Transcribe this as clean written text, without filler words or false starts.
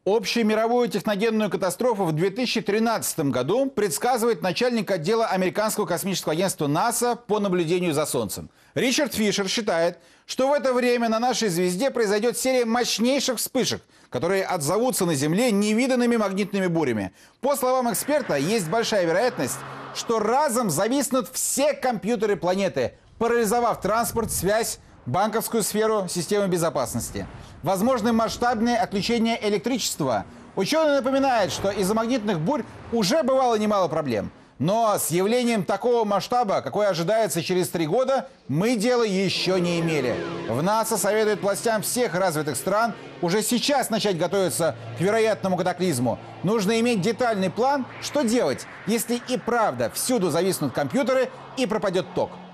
Общемировую техногенную катастрофу в 2013 году предсказывает начальник отдела американского космического агентства НАСА по наблюдению за Солнцем. Ричард Фишер считает, что в это время на нашей звезде произойдет серия мощнейших вспышек, которые отзовутся на Земле невиданными магнитными бурями. По словам эксперта, есть большая вероятность, что разом зависнут все компьютеры планеты, парализовав транспорт, связь, банковскую сферу, системы безопасности. Возможны масштабные отключения электричества. Ученые напоминают, что из-за магнитных бурь уже бывало немало проблем. Но с явлением такого масштаба, какой ожидается через 3 года, мы дела еще не имели. В НАСА советуют властям всех развитых стран уже сейчас начать готовиться к вероятному катаклизму. Нужно иметь детальный план, что делать, если и правда всюду зависнут компьютеры и пропадет ток.